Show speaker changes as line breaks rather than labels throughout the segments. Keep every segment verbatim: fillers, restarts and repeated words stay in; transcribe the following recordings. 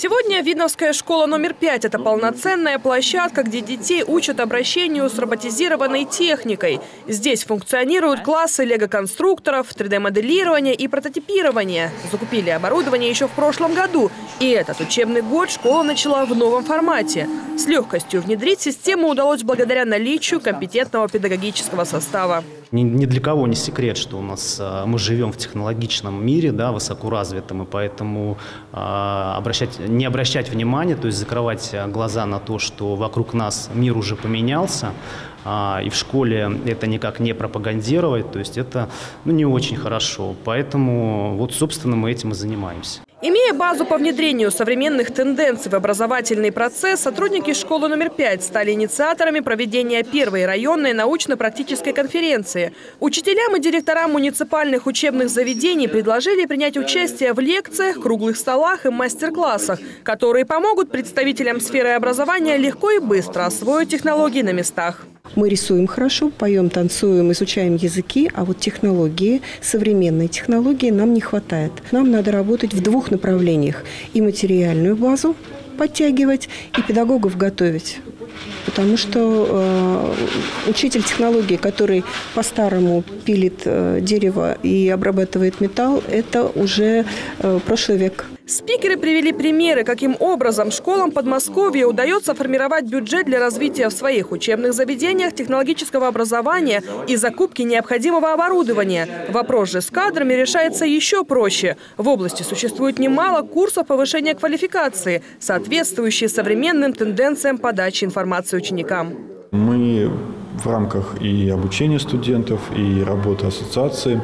Сегодня Видновская школа номер пять – это полноценная площадка, где детей учат обращению с роботизированной техникой. Здесь функционируют классы лего-конструкторов, три дэ-моделирования и прототипирования. Закупили оборудование еще в прошлом году. И этот учебный год школа начала в новом формате. С легкостью внедрить систему удалось благодаря наличию компетентного педагогического состава.
Ни, ни для кого не секрет, что у нас мы живем в технологичном мире, да, высокоразвитом, и поэтому э, обращать, не обращать внимания, то есть закрывать глаза на то, что вокруг нас мир уже поменялся, э, и в школе это никак не пропагандировать, то есть это ну, не очень хорошо. Поэтому вот, собственно, мы этим и занимаемся.
Имея базу по внедрению современных тенденций в образовательный процесс, сотрудники школы номер пять стали инициаторами проведения первой районной научно-практической конференции. Учителям и директорам муниципальных учебных заведений предложили принять участие в лекциях, круглых столах и мастер-классах, которые помогут представителям сферы образования легко и быстро освоить технологии на местах.
Мы рисуем хорошо, поем, танцуем, изучаем языки, а вот технологии, современной технологии нам не хватает. Нам надо работать в двух направлениях. И материальную базу подтягивать, и педагогов готовить. Потому что э, учитель технологии, который по-старому пилит э, дерево и обрабатывает металл, это уже э, прошлый век.
Спикеры привели примеры, каким образом школам Подмосковья удается формировать бюджет для развития в своих учебных заведениях технологического образования и закупки необходимого оборудования. Вопрос же с кадрами решается еще проще. В области существует немало курсов повышения квалификации, соответствующие современным тенденциям подачи информации ученикам.
Мы в рамках и обучения студентов, и работы ассоциации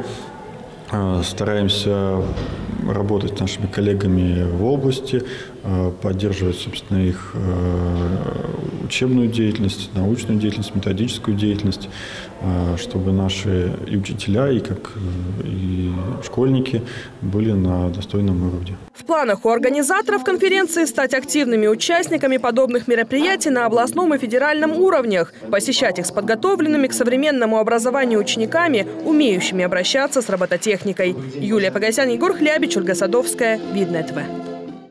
стараемся работать с нашими коллегами в области, поддерживать, собственно, их учебную деятельность, научную деятельность, методическую деятельность, чтобы наши и учителя, и, как, и школьники были на достойном уровне.
В планах у организаторов конференции стать активными участниками подобных мероприятий на областном и федеральном уровнях, посещать их с подготовленными к современному образованию учениками, умеющими обращаться с робототехникой. Юлия Погосян, Егор Хлябич, Ольга Садовская, Видное ТВ.